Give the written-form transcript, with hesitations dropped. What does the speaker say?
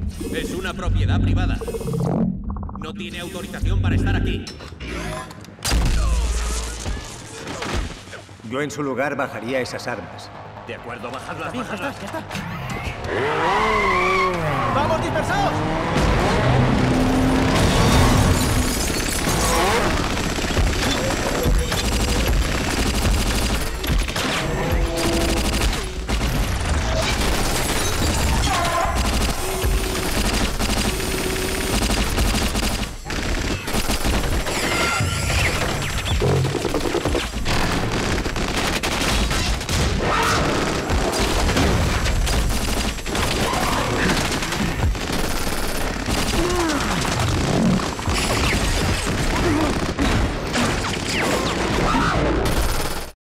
Es una propiedad privada. No tiene autorización para estar aquí. Yo en su lugar bajaría esas armas. De acuerdo, bajadlas, Bien, ya está, bajadlas. ya está. ¡Vamos, dispersados!